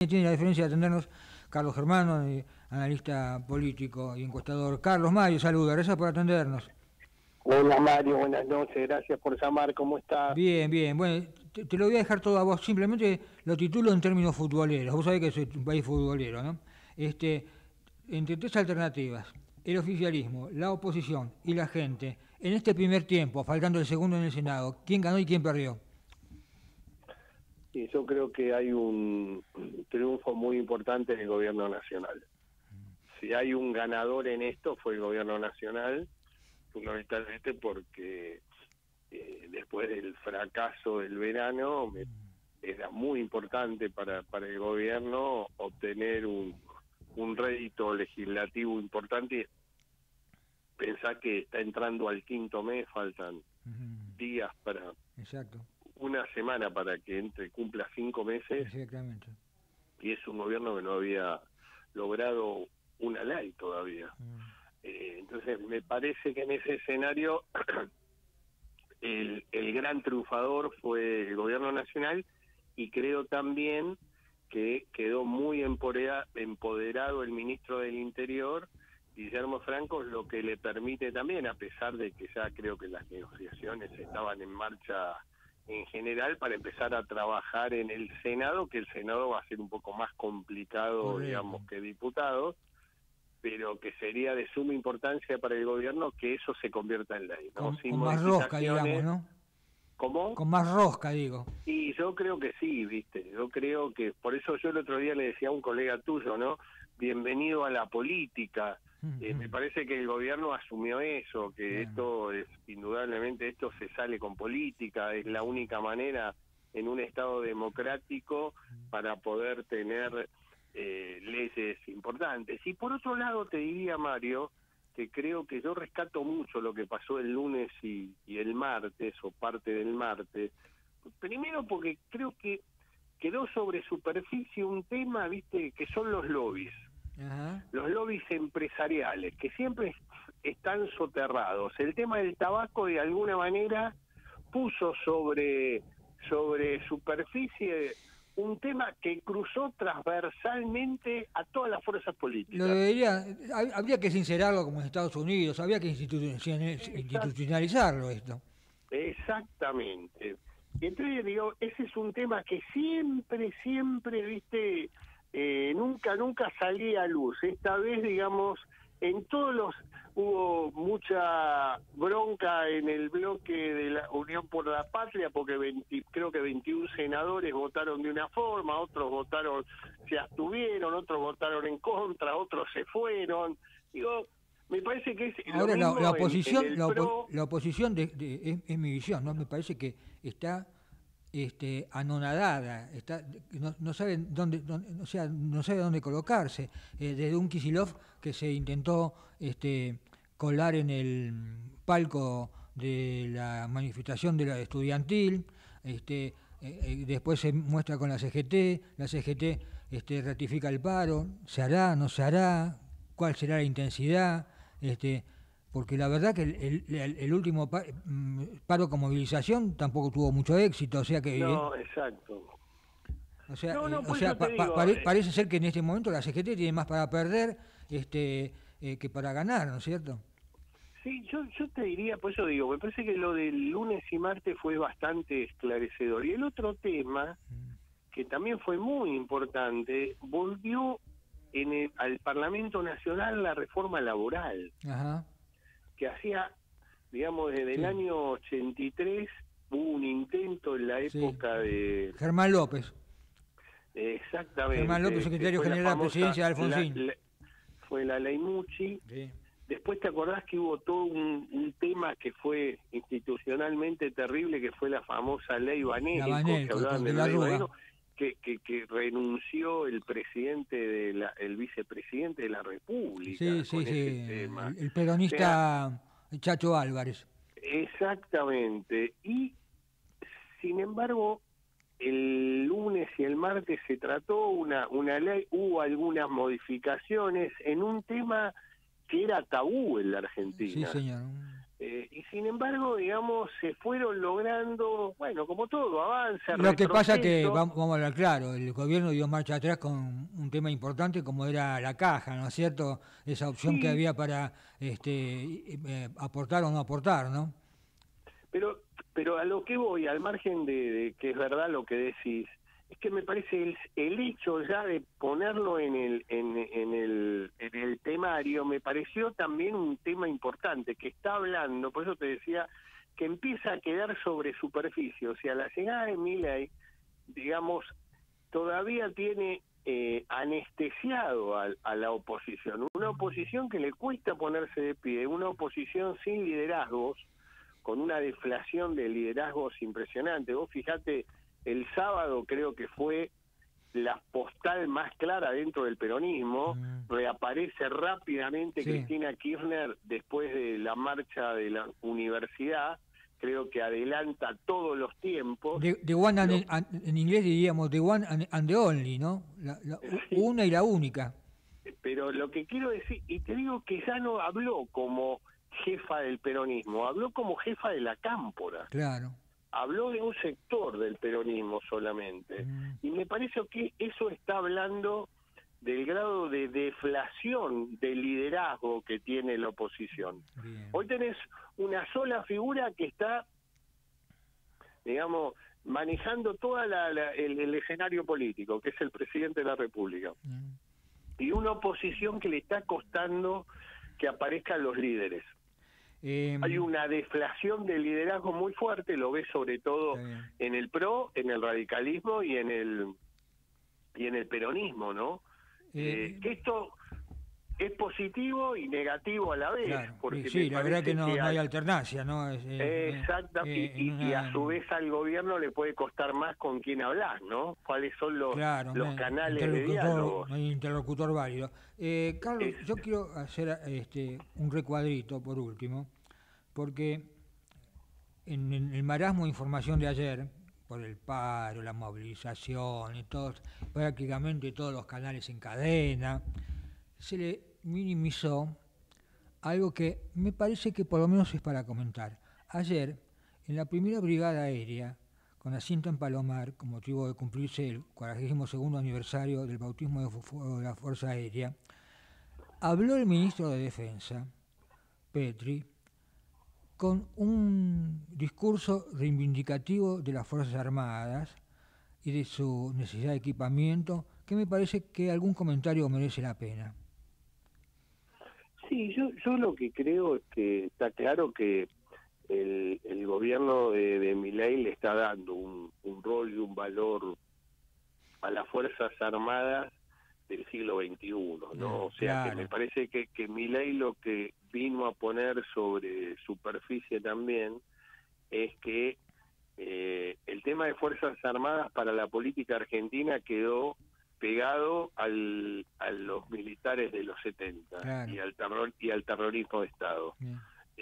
Tiene la diferencia de atendernos Carlos Germano, analista político y encuestador. Carlos Mario, saluda, gracias por atendernos. Hola Mario, buenas noches, gracias por llamar, ¿cómo estás? Bien, bien, bueno, te lo voy a dejar todo a vos, simplemente lo titulo en términos futboleros, vos sabés que soy un país futbolero, ¿no? Entre tres alternativas, el oficialismo, la oposición y la gente, en este primer tiempo, faltando el segundo en el Senado, ¿quién ganó y quién perdió? Sí, yo creo que hay un triunfo muy importante del gobierno nacional. Si hay un ganador en esto fue el gobierno nacional, fundamentalmente porque después del fracaso del verano era muy importante para el gobierno obtener un rédito legislativo importante. Pensá que está entrando al quinto mes, faltan días para... Exacto. Una semana para que cumpla 5 meses. Exactamente. Y es un gobierno que no había logrado una ley todavía. Entonces me parece que en ese escenario el gran triunfador fue el gobierno nacional, y creo también que quedó muy empoderado el ministro del Interior, Guillermo Franco, lo que le permite también, a pesar de que ya creo que las negociaciones estaban en marcha en general, para empezar a trabajar en el Senado, que el Senado va a ser un poco más complicado, correcto, digamos, que diputados, pero que sería de suma importancia para el gobierno que eso se convierta en ley, ¿no? Sin con más rosca, digamos, ¿no? ¿Cómo? Con más rosca, digo. Y yo creo que sí, viste, yo creo que, por eso yo el otro día le decía a un colega tuyo, ¿no? Bienvenido a la política. Me parece que el gobierno asumió eso, que esto es, indudablemente, esto se sale con política, es la única manera en un Estado democrático para poder tener leyes importantes. Y por otro lado te diría, Mario, que creo que yo rescato mucho lo que pasó el lunes y el martes, o parte del martes, primero porque creo que quedó sobre superficie un tema, viste, que son los lobbies. Ajá. Los lobbies empresariales, que siempre están soterrados. El tema del tabaco, de alguna manera, puso sobre superficie un tema que cruzó transversalmente a todas las fuerzas políticas. Habría que sincerarlo como en Estados Unidos, habría que institucionalizarlo esto. Exactamente. Y entonces digo, ese es un tema que siempre, viste, nunca salía a luz. Esta vez, digamos, en todos los... Hubo mucha bronca en el bloque de la Unión por la Patria, porque creo que 21 senadores votaron de una forma, otros se abstuvieron, otros votaron en contra, otros se fueron. Digo, me parece que es ahora lo mismo la oposición, en el PRO. la oposición es mi visión, ¿no? Me parece que está anonadada, no sabe o sea, no sabe dónde colocarse. Desde un Kicillof que se intentó colar en el palco de la manifestación de la estudiantil, después se muestra con la CGT ratifica el paro, se hará, no se hará, cuál será la intensidad, porque la verdad que el último paro con movilización tampoco tuvo mucho éxito, o sea que... No, exacto. O sea, parece ser que en este momento la CGT tiene más para perder que para ganar, ¿no es cierto? Sí, yo te diría, por eso digo, me parece que lo del lunes y martes fue bastante esclarecedor. Y el otro tema, que también fue muy importante, volvió al Parlamento Nacional la reforma laboral. Ajá. Que hacía, digamos, desde el año 83, hubo un intento en la época de... Germán López. Exactamente. Germán López, secretario general de la presidencia de Alfonsín. Fue la ley Mucci. Sí. Después te acordás que hubo todo un tema que fue institucionalmente terrible, que fue la famosa ley Banelco, que hablaban de la ley Banelco, que renunció el presidente el vicepresidente de la República. Sí. Tema. El peronista Chacho Álvarez. Exactamente. Y sin embargo, el lunes y el martes se trató una ley, hubo algunas modificaciones en un tema que era tabú en la Argentina. Sí, señor. Y sin embargo, digamos, se fueron logrando, bueno, como todo, avanza, Lo que pasa que, retroceso. vamos a hablar claro, el gobierno dio marcha atrás con un tema importante como era la caja, ¿no es cierto? Esa opción que Sí, había para aportar o no aportar, ¿no? pero, pero a lo que voy, al margen de que es verdad lo que decís, es que me parece el hecho ya de ponerlo en el temario, me pareció también un tema importante, que está hablando, por eso te decía, que empieza a quedar sobre superficie, o sea, la llegada de Milei, digamos, todavía tiene anestesiado a la oposición, una oposición que le cuesta ponerse de pie, una oposición sin liderazgos, con una deflación de liderazgos impresionante. Vos fijate, el sábado creo que fue la postal más clara dentro del peronismo, reaparece rápidamente Sí. Cristina Kirchner después de la marcha de la universidad, creo que adelanta todos los tiempos. The one Lo, en inglés diríamos the one and the only, ¿no? sí, Una y la única. pero lo que quiero decir, y te digo que ya no habló como jefa del peronismo, habló como jefa de la cámpora, Claro. habló de un sector del peronismo solamente. Mm, Y me parece que eso está hablando del grado de deflación del liderazgo que tiene la oposición. bien. Hoy tenés una sola figura que está, digamos, manejando todo el escenario político, que es el presidente de la República. Mm. Y una oposición que le está costando que aparezcan los líderes. Hay Em, una deflación del liderazgo muy fuerte, lo ves sobre todo Está bien. en el PRO, en el radicalismo y en el peronismo, ¿no? Que esto es positivo y negativo a la vez, Claro, porque me sí, la verdad que parece no, que no hay alternancia, ¿no? exacta, En y a una, su vez al gobierno le puede costar más con quién hablar, ¿no? ¿Cuáles son claro, los canales de diálogos? no hay interlocutor válido. Carlos, Es, yo quiero hacer un recuadrito por último, porque en el marasmo de información de ayer, por el paro, la movilización y todo, prácticamente todos los canales en cadena, se le minimizó algo que me parece que por lo menos es para comentar. Ayer, en la primera brigada aérea, con asiento en Palomar, con motivo de cumplirse el 42º aniversario del bautismo de la Fuerza Aérea, habló el ministro de Defensa, Petri, con un discurso reivindicativo de las Fuerzas Armadas y de su necesidad de equipamiento, que me parece que algún comentario merece la pena. sí, yo lo que creo es que está claro que el gobierno de Milei le está dando un rol y un valor a las Fuerzas Armadas del siglo XXI, ¿no? O sea, que me Claro. parece que Milei lo que vino a poner sobre superficie también es que el tema de Fuerzas Armadas para la política argentina quedó pegado a los militares de los 70 Claro. y al terrorismo de Estado. Bien.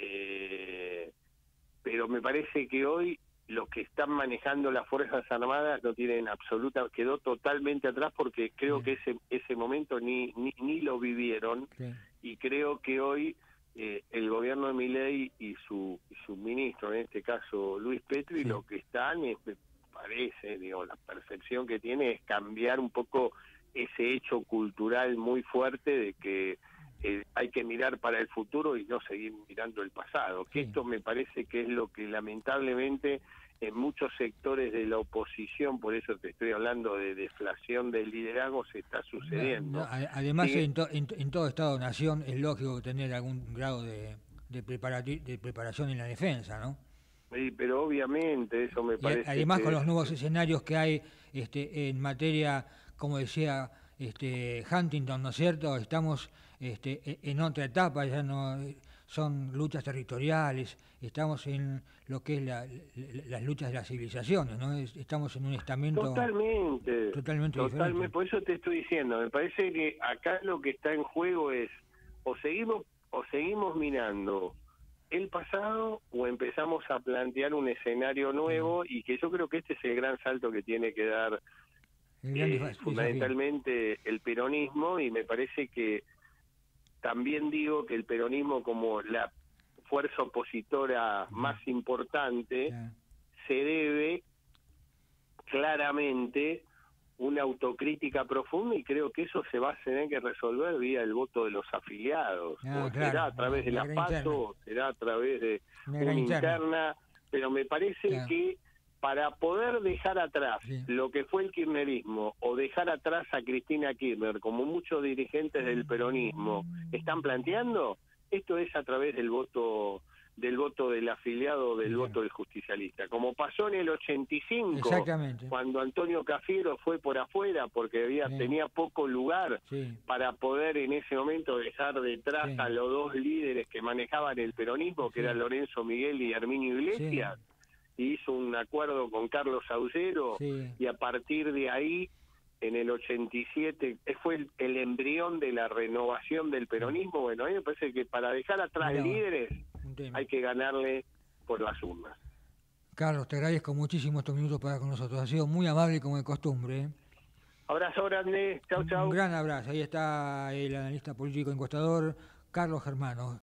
Eh, pero me parece que hoy los que están manejando las Fuerzas Armadas no tienen quedó totalmente atrás porque creo Bien. que ese momento ni lo vivieron, Sí. y creo que hoy el gobierno de Milei y su ministro, en este caso Luis Petri, Sí. lo que están es, me parece, digo, la percepción que tiene es cambiar un poco ese hecho cultural muy fuerte de que hay que mirar para el futuro y no seguir mirando el pasado, que Sí. esto me parece que es lo que lamentablemente en muchos sectores de la oposición, por eso te estoy hablando de deflación del liderazgo, se está sucediendo. Además, Sigue, en todo Estado-nación es lógico tener algún grado de preparación en la defensa, ¿no? pero obviamente eso me parece Además, con que los nuevos es escenarios que hay en materia, como decía Huntington, ¿no es cierto? Estamos en otra etapa, ya no son luchas territoriales, estamos en lo que es las luchas de las civilizaciones, ¿no? Estamos en un estamento totalmente, totalmente totalmente, diferente. por eso te estoy diciendo, me parece que acá lo que está en juego es o seguimos mirando el pasado o empezamos a plantear un escenario Sí. nuevo, y que yo creo que este es el gran salto que tiene que dar El gran desafío. fundamentalmente el peronismo, y me parece que también digo que el peronismo como la fuerza opositora más importante, se debe claramente una autocrítica profunda, y creo que eso se va a tener que resolver vía el voto de los afiliados. Será a través de la PASO, será a través de una interna, pero me parece que para poder dejar atrás lo que fue el kirchnerismo, o dejar atrás a Cristina Kirchner, como muchos dirigentes del peronismo están planteando, esto es a través del voto del afiliado, del voto del justicialista, como pasó en el 85, cuando Antonio Cafiero fue por afuera porque tenía poco lugar para poder en ese momento dejar detrás a los dos líderes que manejaban el peronismo, que eran Lorenzo Miguel y Herminio Iglesias, y hizo un acuerdo con Carlos Aullero, y a partir de ahí, en el 87, fue el embrión de la renovación del peronismo. Bueno, a mí me parece que para dejar atrás líderes hay que ganarle por las urnas. Carlos, te agradezco muchísimo estos minutos para con nosotros. Ha sido muy amable como de costumbre. Abrazo grande. Chau, chau. Un gran abrazo. Ahí está el analista político encuestador Carlos Germano.